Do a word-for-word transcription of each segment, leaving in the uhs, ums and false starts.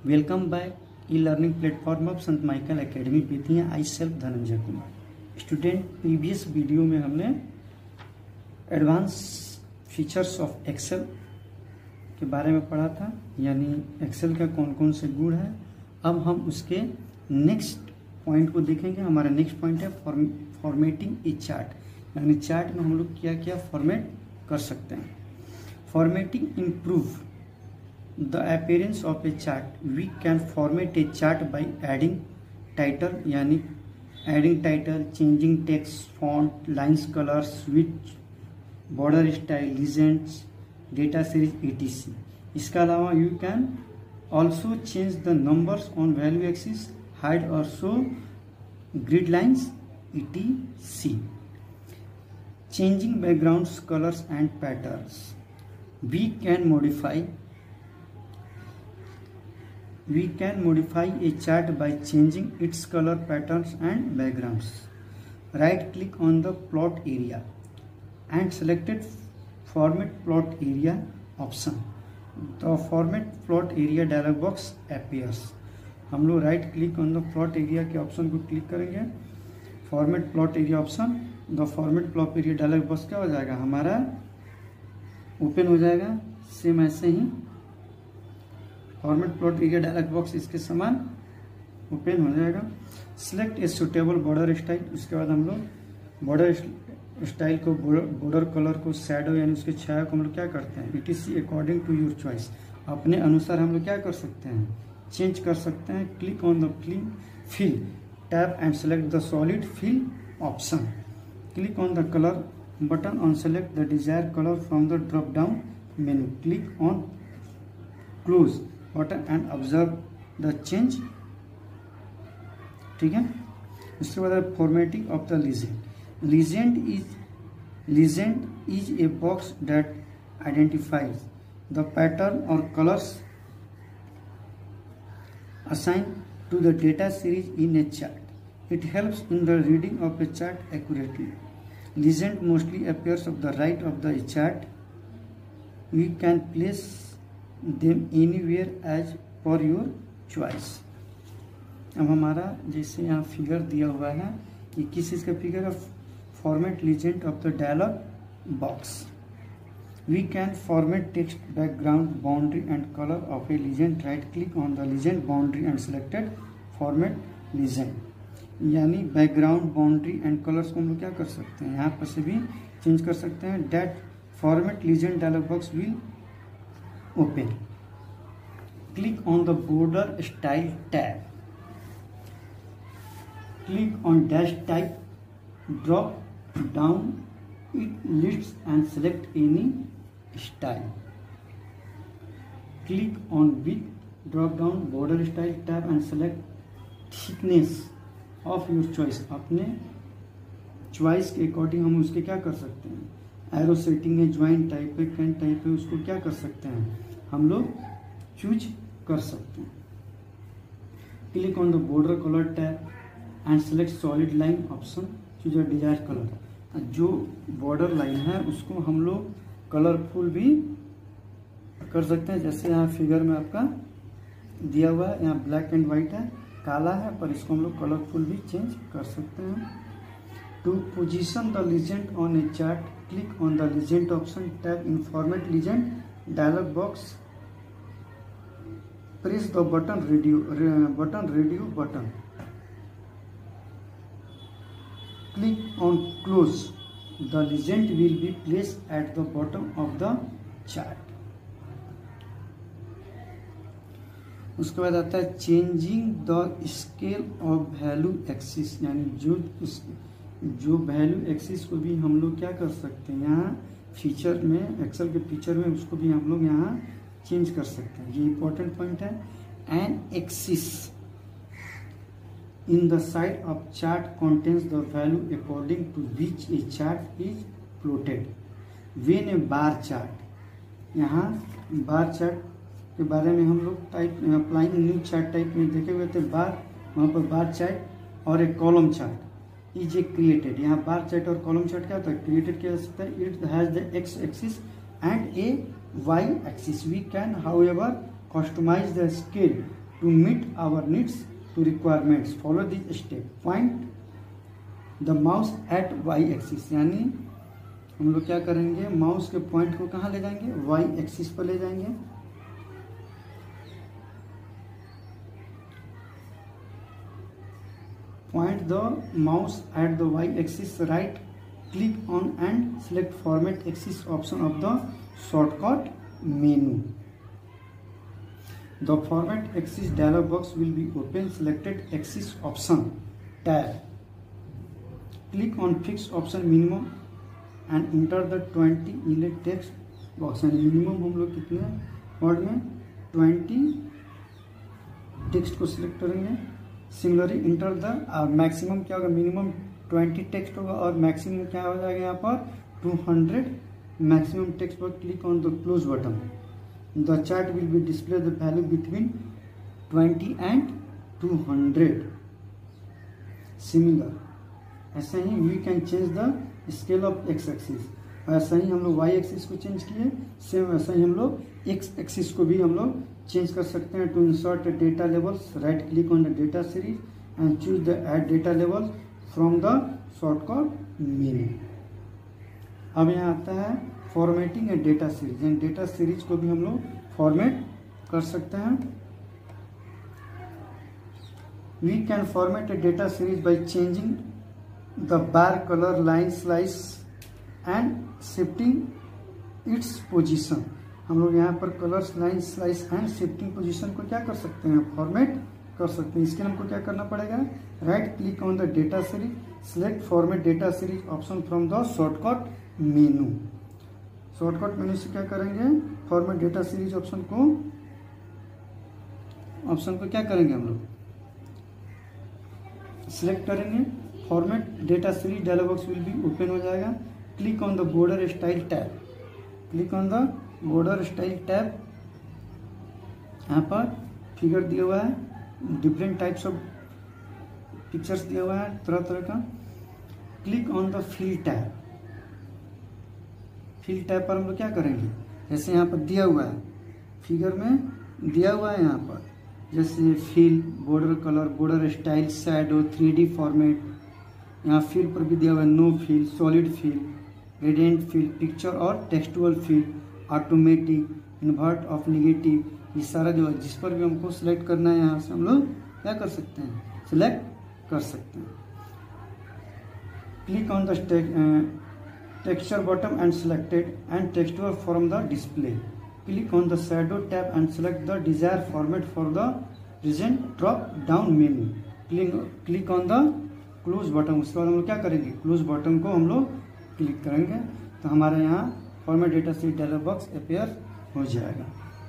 Welcome by e learning platform of Sant Michael academy Bettiah. I self Dhananjay Kumar. Student, previous video में हमने advance features of Excel के बारे में पढ़ा था, यानी एक्सेल का कौन कौन से गुण है। अब हम उसके नेक्स्ट पॉइंट को देखेंगे। हमारा नेक्स्ट पॉइंट है फॉर्मेटिंग ए चार्ट, यानी चार्ट में हम लोग क्या क्या फॉर्मेट कर सकते हैं। Formatting improve the appearance of a chart. We can format a chart by adding title, यानी adding title, changing text, font, lines, colours, switch, border style, legends, data series ETC. इसके अलावा you can also change the numbers on value axis, hide और show grid lines ETC. Changing backgrounds, colours and patterns. We can modify We can modify a chart by changing its color patterns and backgrounds. Right click on the plot area and selected format plot area option. The format plot area dialog box appears. हम लोग right click on the plot area के option को click करेंगे, format plot area option. The format plot area dialog box क्या हो जाएगा, हमारा open हो जाएगा। सेम ऐसे ही format plot area dialog box इसके समान ओपन हो जाएगा। Select a suitable border style. उसके बाद हम लोग बॉर्डर स्टाइल को, बॉर्डर कलर को, शैडो यानी उसके छाया को हम लोग क्या करते हैं, etc. according to your choice, अपने अनुसार हम लोग क्या कर सकते हैं, चेंज कर सकते हैं। Click on the fill fill tab and select the solid fill option. Click on the colour button on select the desire colour from the drop down menu. Click on close button and observe the change. ठीक है। उसके बाद formatting of the legend. Legend is legend is a box that identifies the pattern और colours assign to the data series in a chart. It helps in the reading of a chart accurately. Legend mostly appears of the right of the chart. We can place them anywhere as per your choice. अब हमारा जैसे यहाँ figure दिया हुआ है, ये किस चीज़ का फिगर है, format legend of the dialog box. We can format text, background, boundary and color of a legend. Right click on the legend boundary and selected format legend. यानी बैकग्राउंड, बाउंड्री एंड कलर्स को हम लोग क्या कर सकते हैं, यहाँ पर से भी चेंज कर सकते हैं. Date format legend dialog box will open. Click on the border style tab. Click on dash type. Drop down it lists and select any style. Click on with drop down border style tab and select thickness of your choice. अपने choice के according हम उसके क्या कर सकते हैं, arrow setting है, join type है, कैन टाइप है, उसको क्या कर सकते हैं हम लोग चूज कर सकते हैं. Click on the border colour tab and select solid line option. Choose a desire colour. जो बॉर्डर लाइन है उसको हम लोग कलरफुल भी कर सकते हैं. जैसे यहाँ फिगर में आपका दिया हुआ है, यहाँ ब्लैक एंड व्हाइट है, काला है, पर इसको हम लोग कलरफुल भी चेंज कर सकते हैं. To position the legend on a chart, click on the legend option. Tab in format legend dialog box. Press the button radio button radio button. Click on close. The legend will be placed at the bottom of the chart. उसके बाद आता है changing the scale of value axis, यानी जो जो value axis को भी हम लोग क्या कर सकते हैं, यहाँ फीचर में, एक्सेल के फीचर में उसको भी हम लोग यहाँ चेंज कर सकते हैं. ये इंपॉर्टेंट पॉइंट है. An axis in the side of chart contains the value according to which a chart is plotted. When a bar chart, यहाँ बार चार्ट के बारे में हम लोग type applying new chart type में देखे हुए थे. बार, वहाँ पर बार चार्ट और एक column chart is a created. यहाँ बार चार्ट और कॉलम चार्ट क्या होता है, क्रिएटेड किया जा सकता है. It has the X axis and a Y axis. We can however customise the scale to meet our needs to requirements. Follow this step. Point the mouse at y axis, यानी हम लोग क्या करेंगे, mouse के point को कहाँ ले जाएंगे, y एक्सिस पर ले जाएंगे. Point the mouse at the y axis, right click on and select format axis option of the shortcut menu. The format axis dialog box will be open. Selected axis option tab. Click on fixed option minimum and enter the twenty elect text box. And minimum हम लोग कितने word में twenty text को select करेंगे. Similarly enter the maximum क्या होगा, minimum twenty text होगा और मैक्सिमम क्या हो जाएगा यहाँ पर two hundred. मैक्सिमम टेक्स्ट पर click on the close button. The chart will be display the value between twenty and two hundred. Similar, ऐसा ही we can change the scale of x axis. ऐसा ही हम लोग y axis को change किए, same ऐसा ही हम लोग x axis को भी हम लोग चेंज कर सकते हैं. To insert data labels, right click on the data series and choose the add data labels from the shortcut menu. अब यहाँ आता है formatting and data series. And data series को भी हम लोग फॉर्मेट कर सकते हैं. We can format a data series by changing the bar colour, line, slice and shifting its position. हम लोग यहाँ पर colours, line, slice and shifting position को क्या कर सकते हैं, फॉर्मेट कर सकते हैं. इसके लिए हमको क्या करना पड़ेगा, right click on the data series, select format data series option from the shortcut menu. Shortcut menu से क्या करेंगे, फॉर्मेट डेटा सीरीज ऑप्शन को ऑप्शन को क्या करेंगे, हम लोग सिलेक्ट करेंगे. Format data series dialog box will be open हो जाएगा. Click on the border style tab. Click on the border style tab. यहाँ पर फिगर दिया हुआ है, डिफरेंट टाइप्स ऑफ पिक्चर्स दिया हुआ है तरह तरह का. Click on the fill tab. Fill tab पर हम लोग क्या करेंगे, जैसे यहाँ पर दिया हुआ है, फिगर में दिया हुआ है यहाँ पर, जैसे fill, border colour, border style, shadow, three D format. यहाँ फिल पर भी दिया हुआ है no fill, solid fill, gradient fill, picture और textual fill, automatic, invert of negative. ये सारा जो है जिस पर भी हमको सिलेक्ट करना है, यहाँ से हम लोग क्या कर सकते हैं, सिलेक्ट कर सकते हैं. Click on the texture bottom and selected and texture from the display. Click on the shadow tab and select the desired format for the present drop down menu. Click click on the close button. उसके बाद हम लोग क्या करेंगे, close button को हम लोग click करेंगे तो हमारे यहाँ format data series dialog box appear हो जाएगा.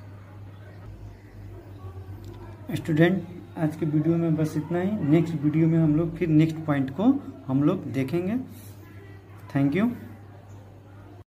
स्टूडेंट, आज के वीडियो में बस इतना ही. नेक्स्ट वीडियो में हम लोग फिर नेक्स्ट पॉइंट को हम लोग देखेंगे. Thank you.